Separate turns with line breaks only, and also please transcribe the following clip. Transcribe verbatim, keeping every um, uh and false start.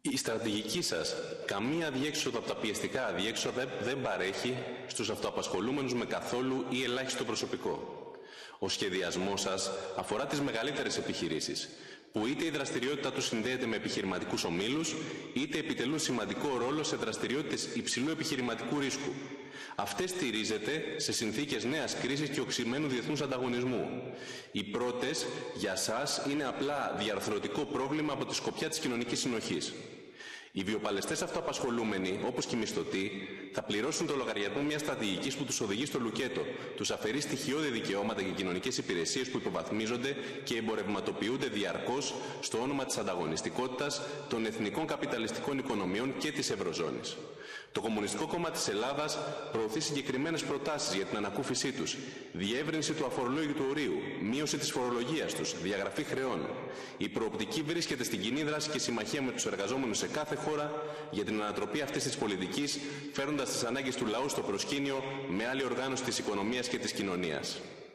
Η στρατηγική σας καμία αδιέξοδο από τα πιεστικά αδιέξοδα δεν παρέχει στους αυτοαπασχολούμενους με καθόλου ή ελάχιστο προσωπικό. Ο σχεδιασμός σας αφορά τις μεγαλύτερες επιχειρήσεις, που είτε η δραστηριότητα τους συνδέεται με επιχειρηματικούς ομίλους, είτε επιτελούν σημαντικό ρόλο σε δραστηριότητες υψηλού επιχειρηματικού ρίσκου. Αυτές στηρίζεται σε συνθήκες νέας κρίσης και οξυμένου διεθνούς ανταγωνισμού. Οι πρώτες, για σας, είναι απλά διαρθρωτικό πρόβλημα από τη σκοπιά της κοινωνικής συνοχής. Οι βιοπαλαιστές αυτοαπασχολούμενοι, όπως και οι μισθωτοί, θα πληρώσουν το λογαριασμό μιας στρατηγικής που τους οδηγεί στο λουκέτο, τους αφαιρεί στοιχειώδη δικαιώματα και κοινωνικές υπηρεσίες που υποβαθμίζονται και εμπορευματοποιούνται διαρκώς στο όνομα της ανταγωνιστικότητας των εθνικών καπιταλιστικών οικονομιών και της Ευρωζώνης. Το Κομμουνιστικό Κόμμα της Ελλάδας προωθεί συγκεκριμένες προτάσεις για την ανακούφισή τους, διεύρυνση του αφορολόγητου ορίου, μείωση της φορολογίας τους, διαγραφή χρεών. Η προοπτική βρίσκεται στην κοινή δράση και συμμαχία με τους εργαζόμενους σε κάθε χώρα για την ανατροπή αυτής της πολιτικής, φέροντας τις ανάγκες του λαού στο προσκήνιο με άλλη οργάνωση της οικονομίας και της κοινωνίας.